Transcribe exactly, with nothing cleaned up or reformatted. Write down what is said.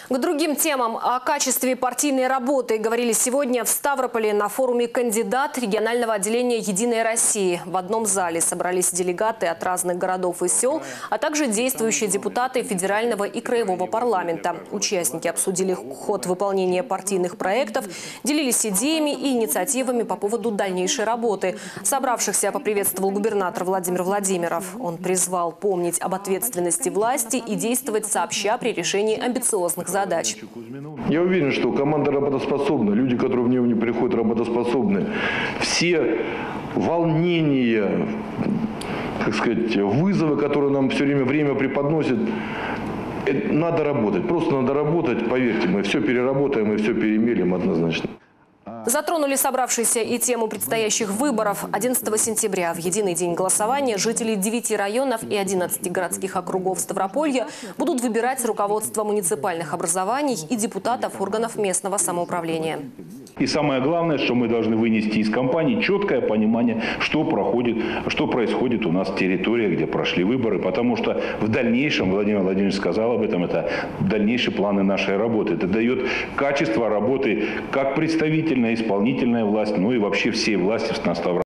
К другим темам о качестве партийной работы говорили сегодня в Ставрополе на форуме «Кандидат» регионального отделения «Единой России». В одном зале собрались делегаты от разных городов и сел, а также действующие депутаты федерального и краевого парламента. Участники обсудили ход выполнения партийных проектов, делились идеями и инициативами по поводу дальнейшей работы. Собравшихся поприветствовал губернатор Владимир Владимиров. Он призвал помнить об ответственности власти и действовать сообща при решении амбициозных задач. Задач. Я уверен, что команда работоспособна, люди, которые в нее не приходят, работоспособны. Все волнения, так сказать, вызовы, которые нам все время время преподносят, надо работать. Просто надо работать, поверьте, мы все переработаем, мы все перемелим однозначно. Затронули собравшиеся и тему предстоящих выборов. одиннадцатого сентября в единый день голосования жители девяти районов и одиннадцати городских округов Ставрополья будут выбирать руководство муниципальных образований и депутатов органов местного самоуправления. И самое главное, что мы должны вынести из кампании четкое понимание, что проходит, что происходит у нас в территории, где прошли выборы. Потому что в дальнейшем, Владимир Владимирович сказал об этом, это дальнейшие планы нашей работы. Это дает качество работы как представительной, исполнительная власть, ну и вообще всей власти на Ставрополье.